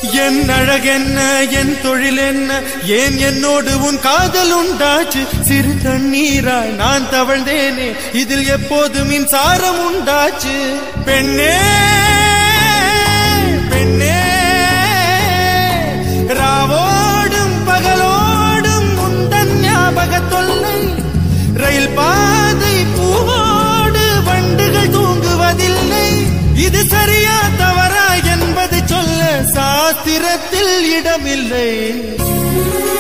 என் அழகென்ன என் தொழில் என்ன ஏன் என்னோடு உன் காதல் உண்டாச்சு சிறு தண்ணீராய் நான் தவழ்ந்தேனே இதில் எப்போது மின்சாரம் உண்டாச்சு பெண்ணே பெண்ணே ராவோடும் பகலோடும் உந்தன் ஞாபக தொல்லை ரயில் பாதை பூவோடு வண்டுகள் தூங்குவதில்லை இது சரியா தவறா என்பது சொல்ல சாஸ்திரத்தில் இடமில்லை